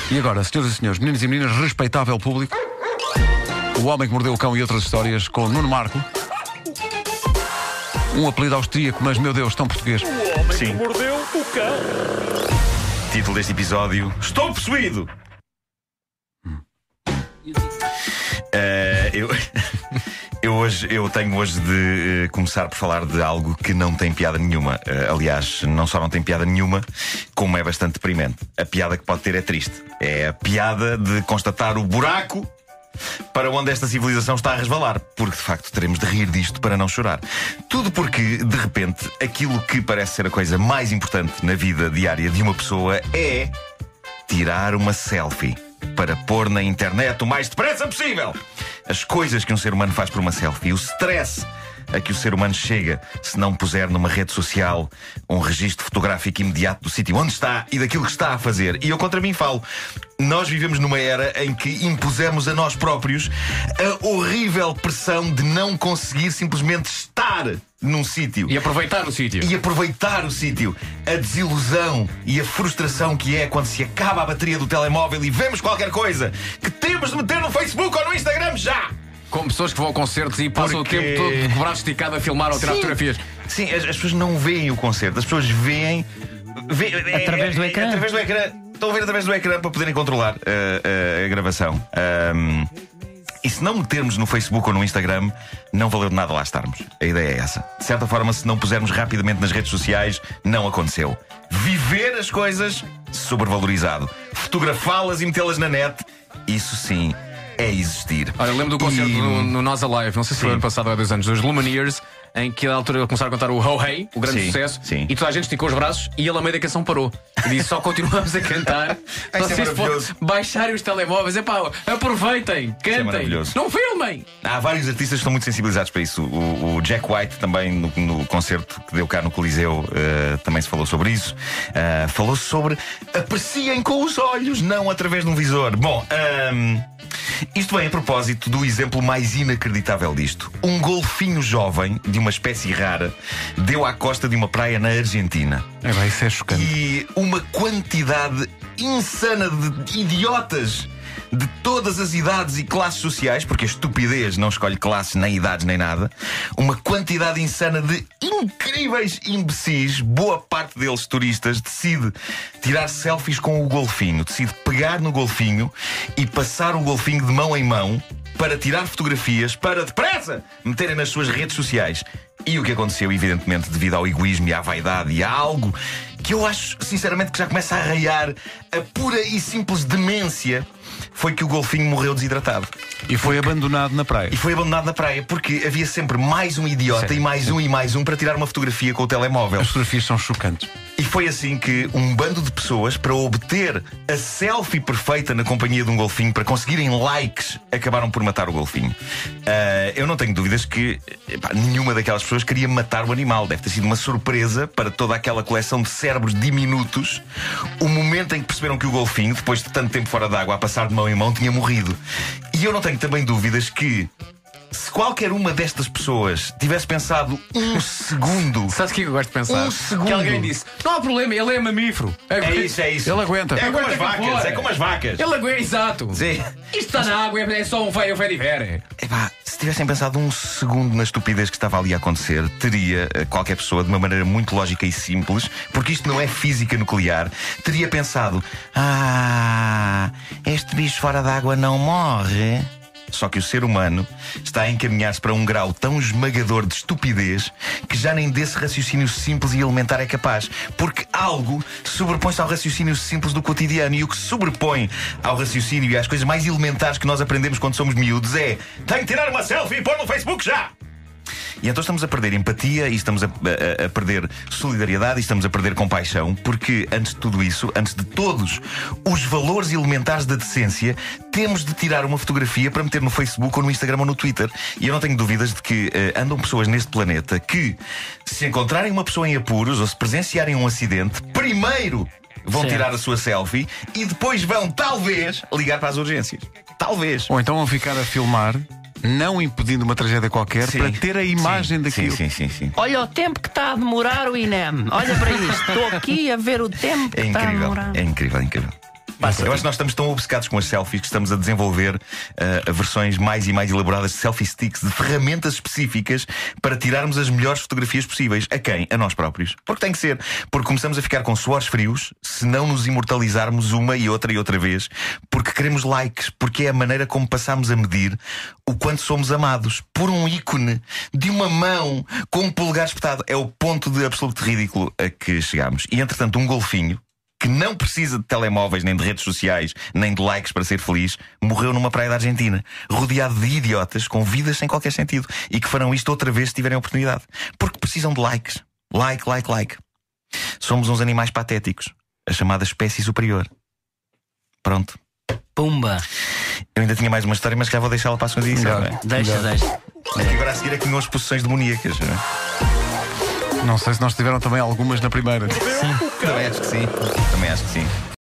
E agora, senhoras e senhores, meninos e meninas, respeitável público, O Homem que Mordeu o Cão e outras histórias com Nuno Marco. Um apelido austríaco, mas, meu Deus, tão português. O Homem que Mordeu o Cão. Título deste episódio: Estou possuído! Eu tenho hoje de começar por falar de algo que não tem piada nenhuma. Aliás, não só não tem piada nenhuma, como é bastante deprimente. A piada que pode ter é triste. É a piada de constatar o buraco para onde esta civilização está a resvalar. Porque, de facto, teremos de rir disto para não chorar. Tudo porque, de repente, aquilo que parece ser a coisa mais importante na vida diária de uma pessoa é tirar uma selfie para pôr na internet o mais depressa possível. As coisas que um ser humano faz por uma selfie, o stress a que o ser humano chega se não puser numa rede social um registro fotográfico imediato do sítio onde está e daquilo que está a fazer. E eu contra mim falo. Nós vivemos numa era em que impusemos a nós próprios a horrível pressão de não conseguir simplesmente estar num sítio. E aproveitar o sítio. A desilusão e a frustração que é quando se acaba a bateria do telemóvel e vemos qualquer coisa que temos de meter no Facebook ou no Instagram já. Com pessoas que vão a concertos e passam o tempo todo de braço esticado a filmar ou a tirar fotografias. Sim, as pessoas não veem o concerto, as pessoas veem através do ecrã. Estão a ver através do ecrã para poderem controlar a gravação. E se não metermos no Facebook ou no Instagram, não valeu de nada lá estarmos. A ideia é essa. De certa forma, se não pusermos rapidamente nas redes sociais, não aconteceu. Viver as coisas, sobrevalorizado. Fotografá-las e metê-las na net, isso sim é existir. Olha, eu lembro do concerto no Nós Alive, não sei se foi ano passado ou há 2 anos, dos Lumineers, em que a altura começaram a cantar o Ho Hey, o grande sucesso, e toda a gente esticou os braços e ele a meio da canção parou. E disse: só continuamos a cantar. Vocês baixarem os telemóveis, aproveitem, cantem, não filmem. Há vários artistas que estão muito sensibilizados para isso. O Jack White também no concerto que deu cá no Coliseu também se falou sobre isso. Falou sobre apreciem com os olhos, não através de um visor. Bom, isto vem a propósito do exemplo mais inacreditável disto. Um golfinho jovem, de uma espécie rara, deu à costa de uma praia na Argentina. Isso é chocante. E uma quantidade insana de idiotas de todas as idades e classes sociais, porque a estupidez não escolhe classes, nem idades, nem nada. Uma quantidade insana de incríveis imbecis, boa parte deles turistas, decide tirar selfies com o golfinho. Decide pegar no golfinho e passar o golfinho de mão em mão para tirar fotografias, para depressa meterem nas suas redes sociais. E o que aconteceu, evidentemente, devido ao egoísmo e à vaidade e a algo que eu acho, sinceramente, que já começa a arraiar a pura e simples demência, foi que o golfinho morreu desidratado. E foi abandonado na praia. Porque havia sempre mais um idiota e mais um para tirar uma fotografia com o telemóvel. As fotografias são chocantes. E foi assim que um bando de pessoas, para obter a selfie perfeita na companhia de um golfinho, para conseguirem likes, acabaram por matar o golfinho. Eu não tenho dúvidas que nenhuma daquelas pessoas queria matar o animal. Deve ter sido uma surpresa para toda aquela coleção de cérebros diminutos o momento em que perceberam que o golfinho, depois de tanto tempo fora d'água a passar de mão em mão, tinha morrido. E eu não tenho também dúvidas que, se qualquer uma destas pessoas tivesse pensado um segundo... Sabes o que eu gosto de pensar? Um segundo. Que alguém disse: não há problema, ele é mamífero. É isso. Ele aguenta. É como as vacas. Ele aguenta, exato. Sim. Isto está na água, é só um vai de ver. Se tivessem pensado um segundo na estupidez que estava ali a acontecer, teria qualquer pessoa, de uma maneira muito lógica e simples, porque isto não é física nuclear, teria pensado: este bicho fora d'água não morre. Só que o ser humano está a encaminhar-se para um grau tão esmagador de estupidez que já nem desse raciocínio simples e elementar é capaz. Porque algo sobrepõe-se ao raciocínio simples do cotidiano. E o que se sobrepõe ao raciocínio e às coisas mais elementares que nós aprendemos quando somos miúdos é: tenho que tirar uma selfie e pôr no Facebook já! E então estamos a perder empatia, e estamos a perder solidariedade, e estamos a perder compaixão, porque antes de tudo isso, antes de todos os valores elementares da decência, temos de tirar uma fotografia para meter no Facebook ou no Instagram ou no Twitter. E eu não tenho dúvidas de que andam pessoas neste planeta que, se encontrarem uma pessoa em apuros ou se presenciarem um acidente, primeiro vão tirar a sua selfie e depois vão, talvez, ligar para as urgências. Talvez. Ou então vão ficar a filmar, não impedindo uma tragédia qualquer, para ter a imagem daquilo. Sim. Olha o tempo que está a demorar o INEM. Olha para isto. Estou aqui a ver o tempo que está a demorar. É incrível. Eu acho que nós estamos tão obcecados com as selfies que estamos a desenvolver versões mais e mais elaboradas de selfie sticks, de ferramentas específicas para tirarmos as melhores fotografias possíveis. A quem? A nós próprios. Porque tem que ser. Porque começamos a ficar com suores frios se não nos imortalizarmos uma e outra vez. Porque queremos likes. Porque é a maneira como passamos a medir o quanto somos amados. Por um ícone de uma mão com um polegar espetado. É o ponto de absoluto ridículo a que chegamos. E entretanto, um golfinho que não precisa de telemóveis, nem de redes sociais, nem de likes para ser feliz, morreu numa praia da Argentina, rodeado de idiotas com vidas sem qualquer sentido e que farão isto outra vez se tiverem oportunidade. Porque precisam de likes. Like. Somos uns animais patéticos, a chamada espécie superior. Pronto. Pumba. Eu ainda tinha mais uma história, mas já vou deixá-la para a segunda edição. Deixa. Aqui agora a seguir é que tinham as possessões demoníacas. Não sei se nós tiveram também algumas na primeira. Também acho que sim.